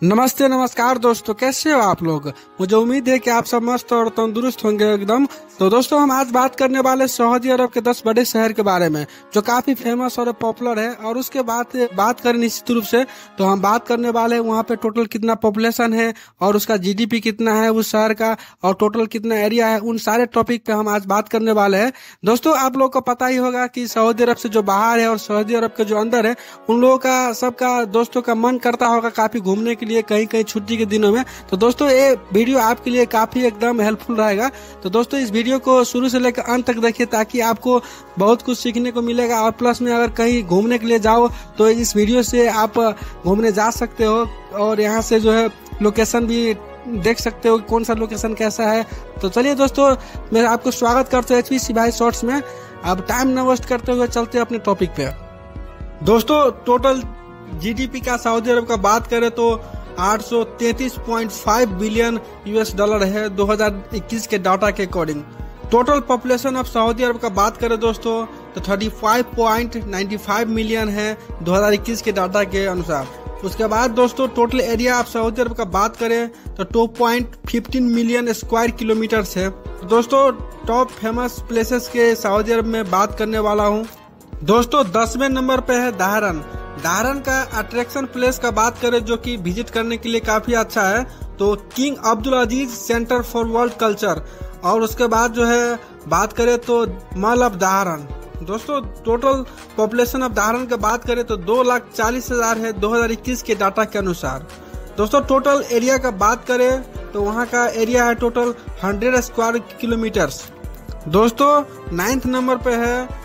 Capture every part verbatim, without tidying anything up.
नमस्ते नमस्कार दोस्तों, कैसे हो आप लोग। मुझे उम्मीद है कि आप सब मस्त और तंदुरुस्त होंगे एकदम। तो दोस्तों, हम आज बात करने वाले सऊदी अरब के दस बड़े शहर के बारे में जो काफी फेमस और पॉपुलर है। और उसके बाद बात करें निश्चित रूप से तो हम बात करने वाले हैं वहाँ पे टोटल कितना पॉपुलेशन है और उसका जीडीपी कितना है उस शहर का, और टोटल कितना एरिया है। उन सारे टॉपिक पे हम आज बात करने वाले हैं। दोस्तों, आप लोग को पता ही होगा कि सऊदी अरब से जो बाहर है और सऊदी अरब के जो अंदर है, उन लोगों का सबका दोस्तों का मन करता होगा काफी घूमने के लिए कहीं कहीं छुट्टी के दिनों में। तो दोस्तों, ये वीडियो आपके लिए काफी एकदम हेल्पफुल रहेगा। तो दोस्तों, इस वीडियो को शुरू से लेकर अंत तक देखिए ताकि आपको बहुत कुछ सीखने को मिलेगा। और प्लस में अगर कहीं घूमने के लिए जाओ तो इस वीडियो से आप घूमने जा सकते हो और यहाँ से जो है लोकेशन भी देख सकते हो कौन सा लोकेशन कैसा है। तो चलिए दोस्तों, मैं आपको स्वागत करता हूँ एचपीसी भाई शॉर्ट्स में। अब टाइम न वेस्ट करते हुए चलते हैं अपने टॉपिक पे। दोस्तों, टोटल जीडीपी का सऊदी अरब का बात करें तो आठ सौ तैंतीस पॉइंट पाँच बिलियन यूएस डॉलर है दो हज़ार इक्कीस के डाटा के according. Total population of Saudi Arab का बात करें दोस्तों तो पैंतीस पॉइंट नौ पाँच मिलियन है दो हज़ार इक्कीस के डाटा के अनुसार। उसके बाद दोस्तों, total area of Saudi Arab का बात करें तो दो पॉइंट एक पाँच मिलियन स्क्वायर किलोमीटर है। दोस्तों, टॉप फेमस प्लेसेस के सऊदी अरब में बात करने वाला हूँ। दोस्तों, दसवें नंबर पे है दाहरन। दाहरन का अट्रैक्शन प्लेस का बात करें जो कि विजिट करने के लिए काफी अच्छा है तो King Abdul Aziz Centre for World Culture. और उसके बाद जो है बात करें तो मॉल ऑफ दाहरन। दोस्तों, टोटल पॉपुलेशन ऑफ दाहरन की बात करें तो दो लाख चालीस हजार है दो हजार इक्कीस के डाटा के अनुसार। दोस्तों, टोटल एरिया का बात करें तो वहाँ का एरिया है टोटल हंड्रेड स्क्वायर किलोमीटर्स। दोस्तों, नाइन्थ नंबर पे है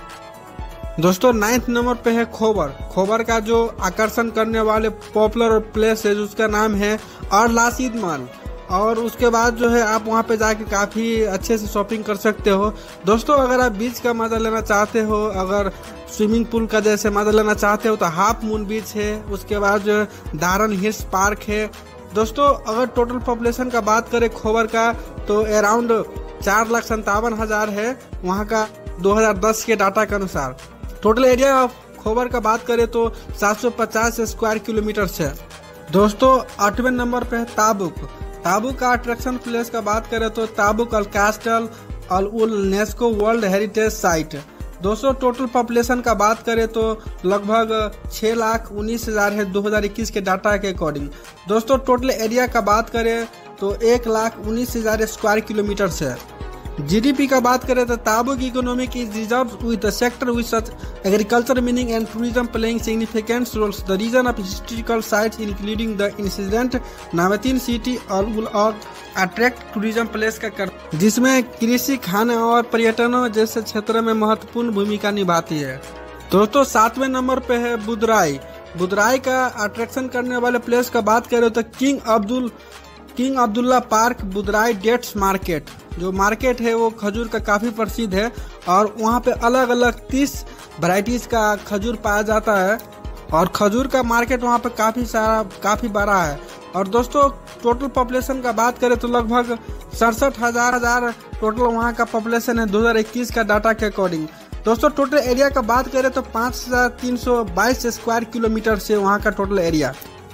दोस्तों नाइन्थ नंबर पे है खोबर। खोबर का जो आकर्षण करने वाले पॉपुलर प्लेस है उसका नाम है और लासीद मॉल। और उसके बाद जो है आप वहाँ पे जाके काफी अच्छे से शॉपिंग कर सकते हो। दोस्तों, अगर आप बीच का मजा लेना चाहते हो, अगर स्विमिंग पूल का जैसे मजा लेना चाहते हो तो हाफ मून बीच है। उसके बाद जो है दारन हिल्स पार्क है। दोस्तों, अगर टोटल पॉपुलेशन का बात करें खोबर का तो अराउंड चार लाख संतावन हजार है वहाँ का दो हजार दस के डाटा के अनुसार। टोटल एरिया ऑफ खोबर का बात करें तो सात सौ पचास स्क्वायर किलोमीटर है। दोस्तों, आठवें नंबर पे है ताबुक। ताबुक का अट्रैक्शन प्लेस का बात करें तो Tabuk al castle al ul UNESCO world heritage site. दोस्तों, टोटल पॉपुलेशन का बात करें तो लगभग छह लाख उन्नीस हजार है दो हजार इक्कीस के डाटा के अकॉर्डिंग। दोस्तों, टोटल एरिया का बात करें तो एक लाख उन्नीस हजार स्क्वायर किलोमीटर है। जीडीपी का बात करें तो Tabuk economic is reserve with the sector with such agriculture meaning and tourism playing significant roles. The region of historical sites including the incident नामतीन सिटी और अट्रैक्ट टूरिज्म प्लेस का कर जिसमें कृषि, खाने और पर्यटन जैसे क्षेत्र में महत्वपूर्ण भूमिका निभाती है। दोस्तों, सातवें नंबर पे है बुदराई। बुदराई का अट्रैक्शन करने वाले प्लेस का बात करें तो King Abdul King Abdullah Park बुदराई डेट्स मार्केट। जो मार्केट है वो खजूर का काफी प्रसिद्ध है और वहाँ पे अलग अलग तीस वैरायटीज का खजूर पाया जाता है। और खजूर का मार्केट वहाँ पे काफी सारा काफी बड़ा है। और दोस्तों, टोटल पॉपुलेशन का बात करें तो लगभग सड़सठ हजार हजार टोटल वहाँ का पॉपुलेशन है दो हजार इक्कीस का डाटा के अकॉर्डिंग। दोस्तों, टोटल एरिया का बात करें तो पाँच हजार तीन सौ बाईस स्क्वायर किलोमीटर से वहाँ का टोटल एरिया।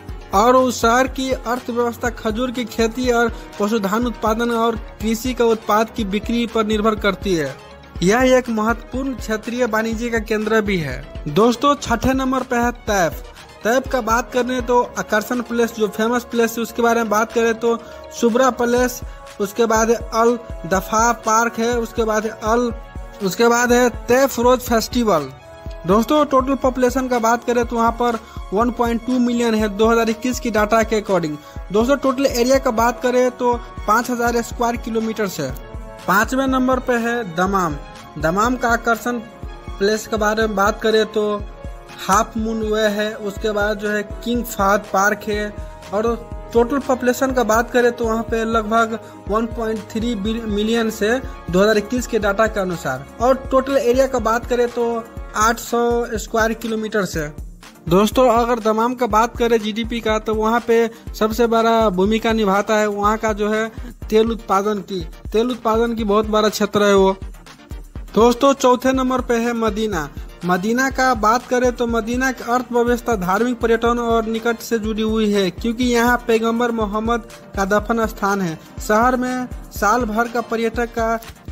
और उस शहर की अर्थव्यवस्था खजूर की खेती और पशुधन उत्पादन और कृषि का उत्पाद की बिक्री पर निर्भर करती है। यह एक महत्वपूर्ण क्षेत्रीय वाणिज्य का केंद्र भी है। दोस्तों, छठे नंबर पे है तैफ। तैफ का बात करें तो आकर्षण प्लेस जो फेमस प्लेस है उसके बारे में बात करें तो शुब्रा प्लेस, उसके बाद है अल दफा पार्क है, उसके बाद है अल उसके बाद है तैफ रोज फेस्टिवल। दोस्तों, टोटल पॉपुलेशन का बात करें तो वहाँ पर एक पॉइंट दो मिलियन है दो हजार इक्कीस की डाटा के अकॉर्डिंग। दोस्तों, टोटल एरिया का बात करें तो पाँच हजार स्क्वायर किलोमीटर है। पांचवें नंबर पे है दमाम। दमाम का आकर्षण प्लेस के बारे में बात करें तो हाफ मून वे है, उसके बाद जो है किंग फहद पार्क है। और टोटल पॉपुलेशन का बात करें तो वहाँ पे लगभग एक पॉइंट तीन मिलियन से दो हजार इक्कीस के डाटा के अनुसार। और टोटल एरिया का बात करें तो आठ सौ स्क्वायर किलोमीटर से। दोस्तों, अगर दमाम का बात करें जीडीपी का तो वहाँ पे सबसे बड़ा भूमिका निभाता है वहाँ का जो है तेल उत्पादन की तेल उत्पादन की बहुत बड़ा क्षेत्र है वो। दोस्तों, चौथे नंबर पे है मदीना। मदीना का बात करें तो मदीना की अर्थव्यवस्था धार्मिक पर्यटन और निकट से जुड़ी हुई है, क्योंकि यहाँ पैगंबर मोहम्मद का दफन स्थान है। शहर में साल भर का पर्यटक का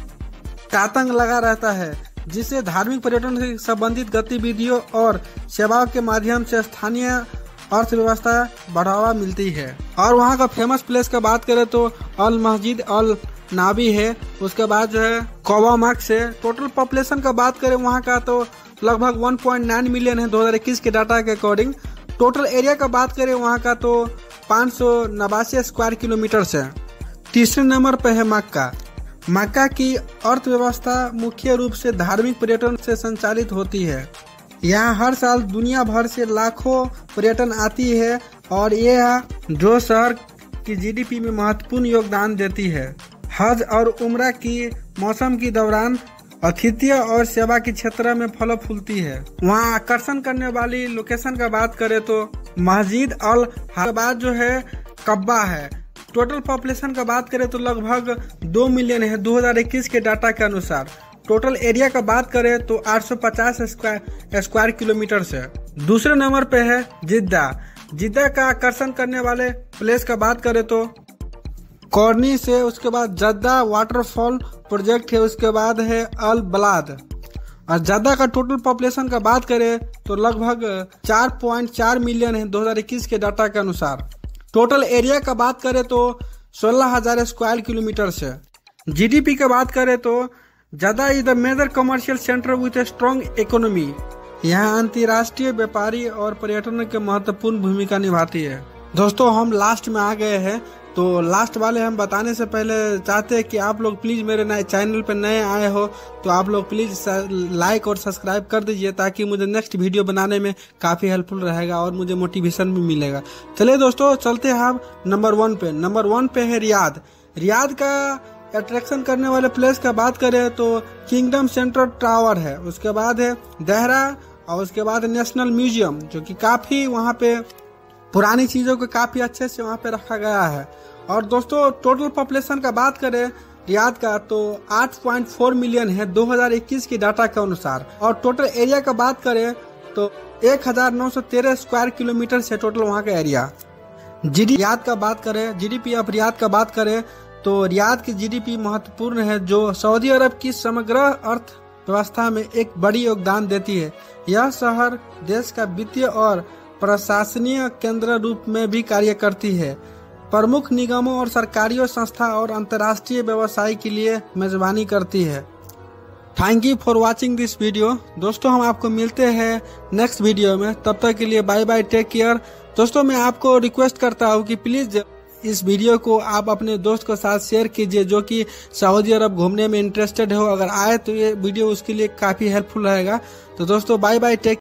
तांतंग लगा रहता है, जिससे धार्मिक पर्यटन से संबंधित गतिविधियों और सेवाओं के माध्यम से स्थानीय अर्थव्यवस्था बढ़ावा मिलती है। और वहाँ का फेमस प्लेस का बात करें तो अल मस्जिद अल नाबी है। उसके बाद जो है कौवा मस्क है। टोटल पॉपुलेशन का बात करें वहाँ का तो लगभग एक पॉइंट नौ मिलियन है दो हज़ार इक्कीस के डाटा के अकॉर्डिंग। टोटल एरिया का बात करें वहाँ का तो पाँच सौ नवासी स्क्वायर किलोमीटर है। तीसरे नंबर पर है मक्का। मक्का की अर्थव्यवस्था मुख्य रूप से धार्मिक पर्यटन से संचालित होती है। यहाँ हर साल दुनिया भर से लाखों पर्यटन आती है और यह जो शहर की जीडीपी में महत्वपूर्ण योगदान देती है। हज और उम्रा की मौसम के दौरान आतिथ्य और सेवा के क्षेत्र में फल फूलती है। वहाँ आकर्षण करने वाली लोकेशन का बात करें तो मस्जिद अल हराम जो है कब्बा है। टोटल पॉपुलेशन का बात करें तो लगभग दो मिलियन है दो हज़ार इक्कीस के डाटा के अनुसार। टोटल एरिया का बात करें तो आठ सौ पचास स्क्वायर स्क्वायर किलोमीटर से। दूसरे नंबर पे है जिद्दा। जिद्दा का आकर्षण करने वाले प्लेस का बात करें तो कॉर्निश है। उसके बाद जद्दा वाटरफॉल प्रोजेक्ट है। उसके बाद है अल बलाद। और जद्दा का टोटल पॉपुलेशन का बात करें तो लगभग चार पॉइंट चार मिलियन है दो हज़ार इक्कीस के डाटा के अनुसार। टोटल एरिया का बात करें तो सोलह हजार स्क्वायर किलोमीटर से। जीडीपी का बात करें तो Jeddah is the major commercial centre with a strong economy. यहाँ अंतर्राष्ट्रीय व्यापारी और पर्यटन के महत्वपूर्ण भूमिका निभाती है। दोस्तों हम लास्ट में आ गए हैं, तो लास्ट वाले हम बताने से पहले चाहते हैं कि आप लोग प्लीज़ मेरे नए चैनल पर नए आए हो तो आप लोग प्लीज़ लाइक और सब्सक्राइब कर दीजिए, ताकि मुझे नेक्स्ट वीडियो बनाने में काफ़ी हेल्पफुल रहेगा और मुझे मोटिवेशन भी मिलेगा। चलिए दोस्तों चलते हैं हम नंबर वन पे। नंबर वन पे है रियाद। रियाद का अट्रैक्शन करने वाले प्लेस का बात करें तो किंगडम सेंट्रल टावर है। उसके बाद है देहरा और उसके बाद नेशनल म्यूजियम, जो कि काफ़ी वहाँ पे पुरानी चीज़ों को काफ़ी अच्छे से वहाँ पे रखा गया है। और दोस्तों टोटल पॉपुलेशन का बात करें रियाद का तो आठ पॉइंट चार मिलियन है दो हज़ार इक्कीस की डाटा के अनुसार। और टोटल एरिया का बात करें तो एक हज़ार नौ सौ तेरह स्क्वायर किलोमीटर से टोटल वहाँ का एरिया। जीडी रियाद का बात करें जीडीपी ऑफ रियाद का बात करें तो रियाद की जीडीपी महत्वपूर्ण है, जो सऊदी अरब की समग्र अर्थव्यवस्था में एक बड़ी योगदान देती है। यह शहर देश का वित्तीय और प्रशासनीय केंद्र रूप में भी कार्य करती है। प्रमुख निगमों और सरकारी संस्था और अंतर्राष्ट्रीय व्यवसाय के लिए मेजबानी करती है। Thank you for watching this video. दोस्तों हम आपको मिलते हैं नेक्स्ट वीडियो में, तब तक के लिए बाय बाय, टेक केयर। दोस्तों मैं आपको रिक्वेस्ट करता हूँ कि प्लीज़ इस वीडियो को आप अपने दोस्त के साथ शेयर कीजिए, जो कि सऊदी अरब घूमने में इंटरेस्टेड हो। अगर आए तो ये वीडियो उसके लिए काफ़ी हेल्पफुल रहेगा। तो दोस्तों बाय बाय, टेक